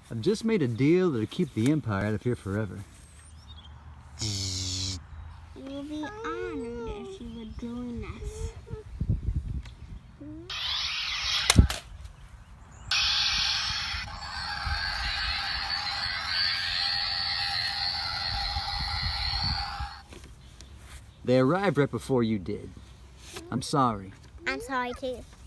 I've just made a deal that'll keep the Empire out of here forever. We'll be honored if you would join us. They arrived right before you did. I'm sorry. I'm sorry too.